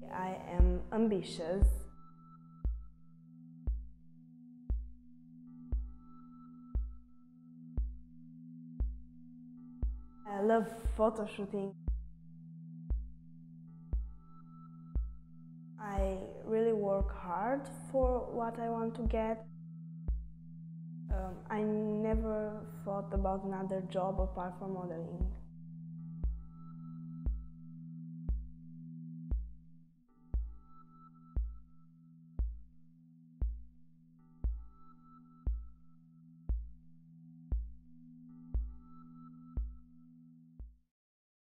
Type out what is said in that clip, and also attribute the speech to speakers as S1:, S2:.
S1: I am ambitious. I love photo shooting. I really work hard for what I want to get. I never thought about another job apart from modeling.